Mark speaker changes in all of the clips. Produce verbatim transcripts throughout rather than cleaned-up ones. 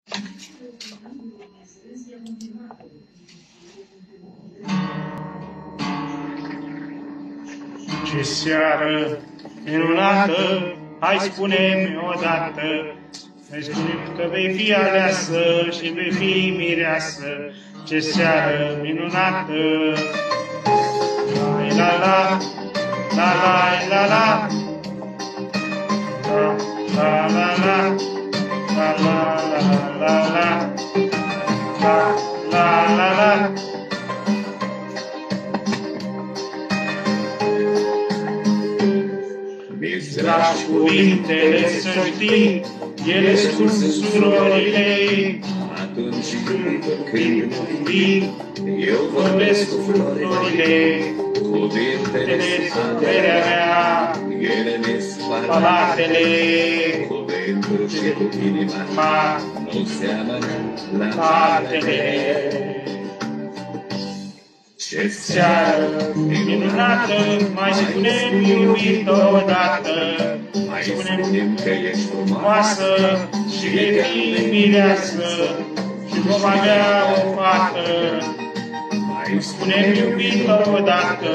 Speaker 1: Ce seară minunată, hai spune-mi odată, hai spune-mi că vei fi aleasă și vei fi mireasă. Ce seară minunată, la la la la la la la la la la la la la la la la la. Dragi cuvintele să știi, ele sunt surorile.
Speaker 2: Atunci când când
Speaker 1: vii, eu vorbesc cu florile.
Speaker 2: cuvintele
Speaker 1: Sunt averea mea,
Speaker 2: ele ne spart
Speaker 1: palatele.
Speaker 2: cuvântul și cu inima nu seamănă la
Speaker 1: Partele.
Speaker 2: Ce
Speaker 1: Seară minunată, mai spune-mi iubito odată,
Speaker 2: mai spunem că ești frumoasă
Speaker 1: frumoasă și vei fi mireasă și vom avea o fată.
Speaker 2: mai
Speaker 1: Spune-mi iubito odată,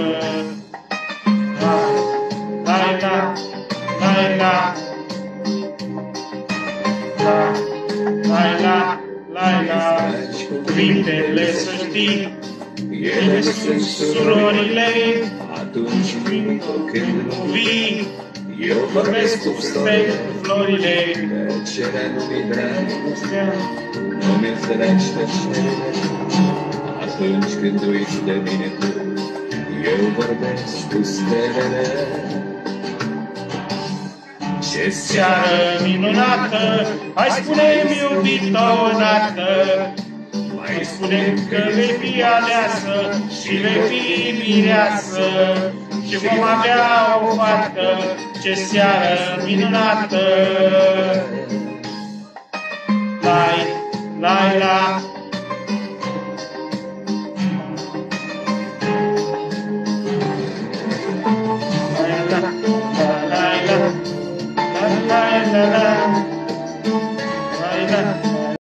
Speaker 1: la la la la la la la la la. Cuvintele să știi, ele sunt surorile.
Speaker 2: atunci când când
Speaker 1: Vii, eu vorbesc cu stele, florile.
Speaker 2: tăcerea nu mi dragă, nu mi-ți dragi tăcerea. Atunci când uiți de mine tu, eu vorbesc cu stelele. Ce
Speaker 1: Seară minunată, hai spune-mi iubito odată, mai spune-mi că vei fi aleasă și vei fi mireasă și vom avea o fată. Ce seară minunată! Lai, lai, la,